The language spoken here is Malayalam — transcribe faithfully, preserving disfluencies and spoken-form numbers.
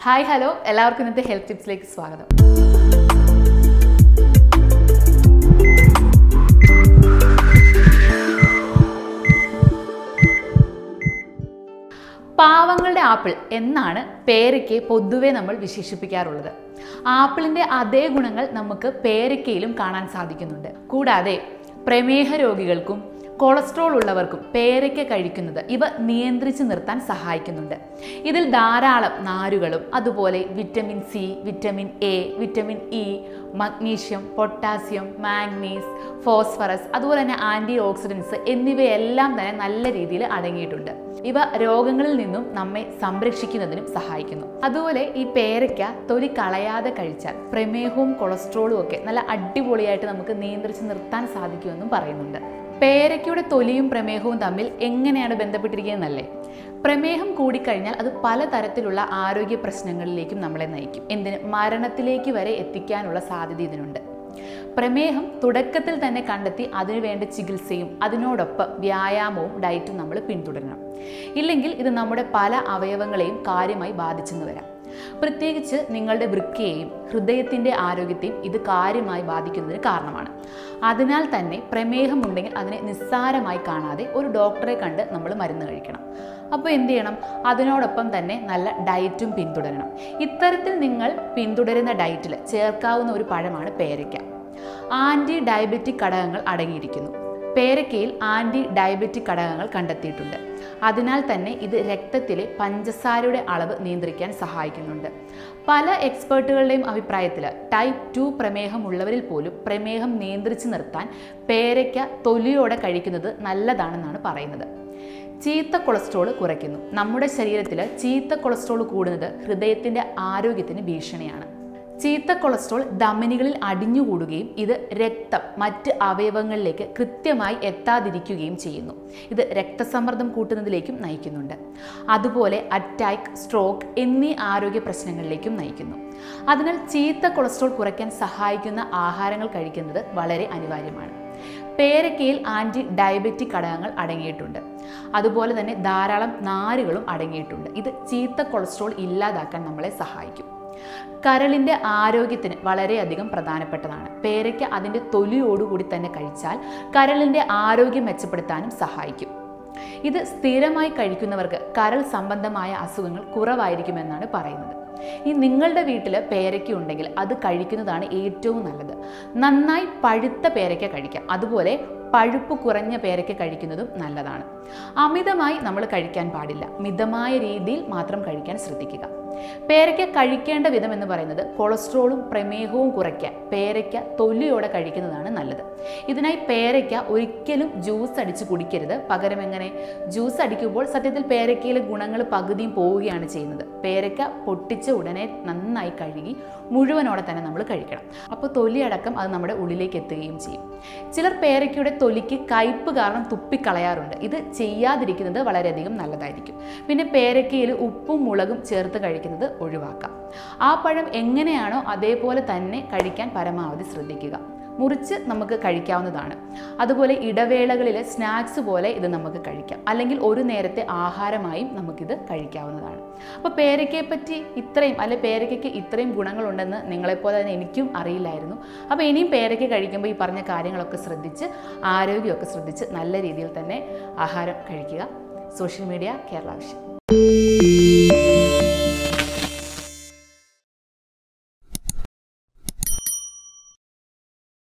ഹായ് ഹലോ എല്ലാവർക്കും ഇന്നത്തെ ഹെൽത്ത് ടിപ്സിലേക്ക് സ്വാഗതം. പാവങ്ങളുടെ ആപ്പിൾ എന്നാണ് പേരയ്ക്ക് പൊതുവെ നമ്മൾ വിശേഷിപ്പിക്കാറുള്ളത്. ആപ്പിളിൻ്റെ അതേ ഗുണങ്ങൾ നമുക്ക് പേരയ്ക്കയിലും കാണാൻ സാധിക്കുന്നുണ്ട്. കൂടാതെ പ്രമേഹ രോഗികൾക്കും കൊളസ്ട്രോൾ ഉള്ളവർക്കും പേരയ്ക്ക കഴിക്കുന്നത് ഇവ നിയന്ത്രിച്ച് നിർത്താൻ സഹായിക്കുന്നുണ്ട്. ഇതിൽ ധാരാളം നാരുകളും അതുപോലെ vitamin C, vitamin A, vitamin E, magnesium, potassium, manganese, phosphorus, അതുപോലെ തന്നെ ആൻറ്റി ഓക്സിഡൻസ് എന്നിവയെല്ലാം തന്നെ നല്ല രീതിയിൽ അടങ്ങിയിട്ടുണ്ട്. ഇവ രോഗങ്ങളിൽ നിന്നും നമ്മെ സംരക്ഷിക്കുന്നതിനും സഹായിക്കുന്നു. അതുപോലെ ഈ പേരയ്ക്ക തൊലി കളയാതെ കഴിച്ചാൽ പ്രമേഹവും കൊളസ്ട്രോളും ഒക്കെ നല്ല അടിപൊളിയായിട്ട് നമുക്ക് നിയന്ത്രിച്ച് നിർത്താൻ സാധിക്കുമെന്നും പറയുന്നുണ്ട്. പേരയ്ക്കയുടെ തൊലിയും പ്രമേഹവും തമ്മിൽ എങ്ങനെയാണ് ബന്ധപ്പെട്ടിരിക്കുന്നതല്ലേ? പ്രമേഹം കൂടിക്കഴിഞ്ഞാൽ അത് പലതരത്തിലുള്ള ആരോഗ്യ പ്രശ്നങ്ങളിലേക്കും നമ്മളെ നയിക്കും. എന്തിന് മരണത്തിലേക്ക് വരെ എത്തിക്കാനുള്ള സാധ്യത ഇതിനുണ്ട്. പ്രമേഹം തുടക്കത്തിൽ തന്നെ കണ്ടെത്തി അതിനുവേണ്ട ചികിത്സയും അതിനോടൊപ്പം വ്യായാമവും ഡയറ്റും നമ്മൾ പിന്തുടരണം. ഇല്ലെങ്കിൽ ഇത് നമ്മുടെ പല അവയവങ്ങളെയും കാര്യമായി ബാധിച്ചെന്ന് വരാം. പ്രത്യേകിച്ച് നിങ്ങളുടെ വൃക്കയെയും ഹൃദയത്തിൻ്റെ ആരോഗ്യത്തെയും ഇത് കാര്യമായി ബാധിക്കുന്നതിന് കാരണമാണ്. അതിനാൽ തന്നെ പ്രമേഹം ഉണ്ടെങ്കിൽ അതിനെ നിസ്സാരമായി കാണാതെ ഒരു ഡോക്ടറെ കണ്ട് നമ്മൾ മരുന്ന് കഴിക്കണം. അപ്പോൾ എന്ത് ചെയ്യണം? അതിനോടൊപ്പം തന്നെ നല്ല ഡയറ്റും പിന്തുടരണം. ഇത്തരത്തിൽ നിങ്ങൾ പിന്തുടരുന്ന ഡയറ്റിൽ ചേർക്കാവുന്ന ഒരു പഴമാണ് പേരയ്ക്ക. ആൻറ്റി ഡയബറ്റിക് ഘടകങ്ങൾ അടങ്ങിയിരിക്കുന്നു. പേരയ്ക്കയിൽ ആൻറ്റി ഡയബറ്റിക് ഘടകങ്ങൾ കണ്ടെത്തിയിട്ടുണ്ട്. അതിനാൽ തന്നെ ഇത് രക്തത്തിലെ പഞ്ചസാരയുടെ അളവ് നിയന്ത്രിക്കാൻ സഹായിക്കുന്നുണ്ട്. പല എക്സ്പേർട്ടുകളുടെയും അഭിപ്രായത്തിൽ ടൈപ്പ് ടു പ്രമേഹം ഉള്ളവരിൽ പോലും പ്രമേഹം നിയന്ത്രിച്ച് നിർത്താൻ പേരയ്ക്ക തൊലിയോടെ കഴിക്കുന്നത് നല്ലതാണെന്നാണ് പറയുന്നത്. ചീത്ത കൊളസ്ട്രോൾ കുറയ്ക്കുന്നു. നമ്മുടെ ശരീരത്തിൽ ചീത്ത കൊളസ്ട്രോൾ കൂടുന്നത് ഹൃദയത്തിൻ്റെ ആരോഗ്യത്തിന് ഭീഷണിയാണ്. ചീത്ത കൊളസ്ട്രോൾ ധമനികളിൽ അടിഞ്ഞുകൂടുകയും ഇത് രക്തം മറ്റ് അവയവങ്ങളിലേക്ക് കൃത്യമായി എത്താതിരിക്കുകയും ചെയ്യുന്നു. ഇത് രക്തസമ്മർദ്ദം കൂട്ടുന്നതിലേക്കും നയിക്കുന്നുണ്ട്. അതുപോലെ അറ്റാക്ക്, സ്ട്രോക്ക് എന്നീ ആരോഗ്യ പ്രശ്നങ്ങളിലേക്കും നയിക്കുന്നു. അതിനാൽ ചീത്ത കൊളസ്ട്രോൾ കുറയ്ക്കാൻ സഹായിക്കുന്ന ആഹാരങ്ങൾ കഴിക്കുന്നത് വളരെ അനിവാര്യമാണ്. പേരയ്ക്കയിൽ ആൻറ്റി ഡയബറ്റിക് ഘടകങ്ങൾ അടങ്ങിയിട്ടുണ്ട്. അതുപോലെ തന്നെ ധാരാളം നാരുകളും അടങ്ങിയിട്ടുണ്ട്. ഇത് ചീത്ത കൊളസ്ട്രോൾ ഇല്ലാതാക്കാൻ നമ്മളെ സഹായിക്കും. കരളിൻ്റെ ആരോഗ്യത്തിന് വളരെയധികം പ്രധാനപ്പെട്ടതാണ്. പേരയ്ക്ക അതിൻ്റെ തൊലിയോടുകൂടി തന്നെ കഴിച്ചാൽ കരളിൻ്റെ ആരോഗ്യം മെച്ചപ്പെടുത്താനും സഹായിക്കും. ഇത് സ്ഥിരമായി കഴിക്കുന്നവർക്ക് കരൾ സംബന്ധമായ അസുഖങ്ങൾ കുറവായിരിക്കുമെന്നാണ് പറയുന്നത്. ഈ നിങ്ങളുടെ വീട്ടിൽ പേരയ്ക്ക ഉണ്ടെങ്കിൽ അത് കഴിക്കുന്നതാണ് ഏറ്റവും നല്ലത്. നന്നായി പഴുത്ത പേരയ്ക്ക കഴിക്കാം. അതുപോലെ പഴുപ്പ് കുറഞ്ഞ പേരയ്ക്ക കഴിക്കുന്നതും നല്ലതാണ്. അമിതമായി നമ്മൾ കഴിക്കാൻ പാടില്ല. മിതമായ രീതിയിൽ മാത്രം കഴിക്കാൻ ശ്രദ്ധിക്കുക. പേരയ്ക്ക കഴിക്കേണ്ട വിധം എന്ന് പറയുന്നത് കൊളസ്ട്രോളും പ്രമേഹവും കുറയ്ക്കാൻ പേരയ്ക്ക തൊലിയോടെ കഴിക്കുന്നതാണ് നല്ലത്. ഇതിനായി പേരയ്ക്ക ഒരിക്കലും ജ്യൂസ് അടിച്ച് കുടിക്കരുത്. പകരം എങ്ങനെ? ജ്യൂസ് അടിക്കുമ്പോൾ സത്യത്തിൽ പേരയ്ക്കയിലെ ഗുണങ്ങൾ പകുതിയും പോവുകയാണ് ചെയ്യുന്നത്. പേരയ്ക്ക പൊട്ടിച്ച ഉടനെ നന്നായി കഴുകി മുഴുവനോടെ തന്നെ നമ്മൾ കഴിക്കണം. അപ്പോൾ തൊലിയടക്കം അത് നമ്മുടെ ഉള്ളിലേക്ക് എത്തുകയും ചെയ്യും. ചിലർ പേരയ്ക്കയുടെ തൊലിക്ക് കയ്പ്പ് കാരണം തുപ്പിക്കളയാറുണ്ട്. ഇത് ചെയ്യാതിരിക്കുന്നത് വളരെയധികം നല്ലതായിരിക്കും. പിന്നെ പേരയ്ക്കയിൽ ഉപ്പും മുളകും ചേർത്ത് കഴിക്കുന്നത് ഒഴിവാക്കാം. ആ പഴം എങ്ങനെയാണോ അതേപോലെ തന്നെ കഴിക്കാൻ പരമാവധി ശ്രദ്ധിക്കുക. മുറിച്ച് നമുക്ക് കഴിക്കാവുന്നതാണ്. അതുപോലെ ഇടവേളകളിൽ സ്നാക്സ് പോലെ ഇത് നമുക്ക് കഴിക്കാം. അല്ലെങ്കിൽ ഒരു നേരത്തെ ആഹാരമായും നമുക്കിത് കഴിക്കാവുന്നതാണ്. അപ്പോൾ പേരയ്ക്കയെ പറ്റി ഇത്രയും അല്ലെ പേരയ്ക്കയ്ക്ക് ഇത്രയും ഗുണങ്ങളുണ്ടെന്ന് നിങ്ങളെപ്പോലെ തന്നെ എനിക്കും അറിയില്ലായിരുന്നു. അപ്പോൾ ഇനിയും പേരയ്ക്ക കഴിക്കുമ്പോൾ ഈ പറഞ്ഞ കാര്യങ്ങളൊക്കെ ശ്രദ്ധിച്ച് ആരോഗ്യമൊക്കെ ശ്രദ്ധിച്ച് നല്ല രീതിയിൽ തന്നെ ആഹാരം കഴിക്കുക. Social media Kerala vision.